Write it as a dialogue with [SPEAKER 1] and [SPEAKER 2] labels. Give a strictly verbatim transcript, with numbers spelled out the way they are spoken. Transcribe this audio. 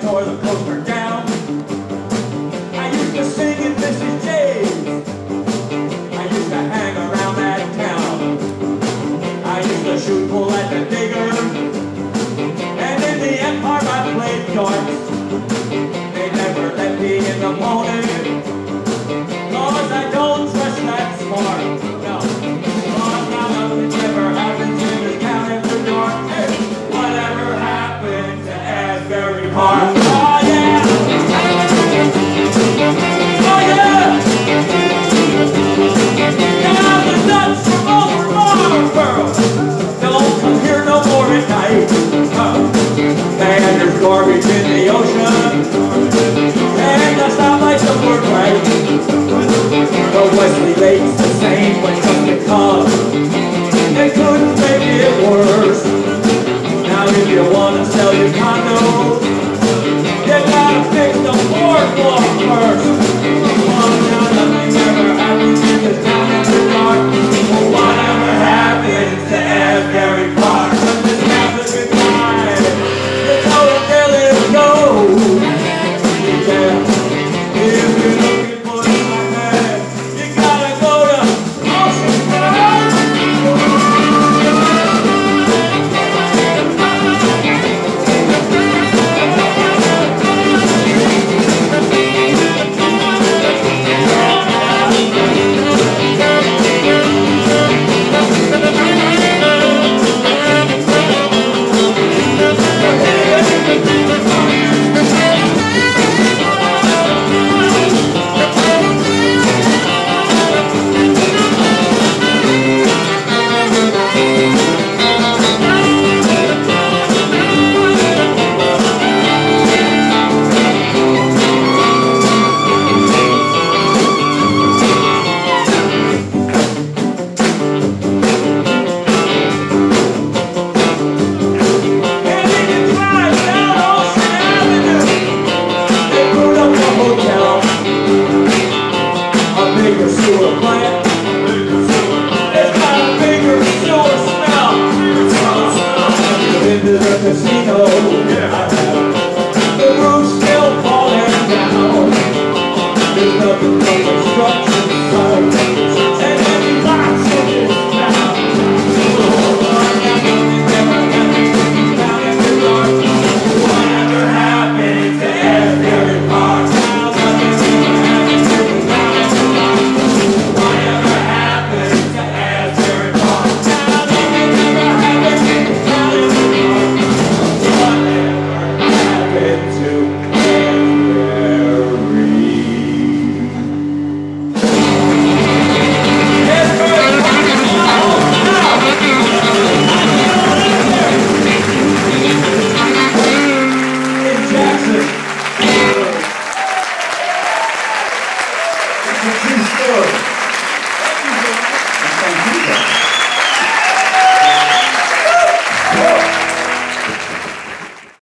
[SPEAKER 1] tore the coaster down. I used to sing in Missus J's. I used to hang around that town. I used to shoot pool at the Digger. And in the Empire I played darts. They never let me in the morning, cause I don't trust that smart. No, cause now nothing ever happens in this town in New York. Hey, whatever happened to Asbury Park? Oh yeah! Oh yeah! Now the nuts from over Marlboro don't come here no more at night. Uh, and there's garbage in the ocean. And the stoplights don't work right. But Wesley Lake's the same, but just because they couldn't make it worse. Now if you wanna sell your condo, you gotta fix the boardwalk first.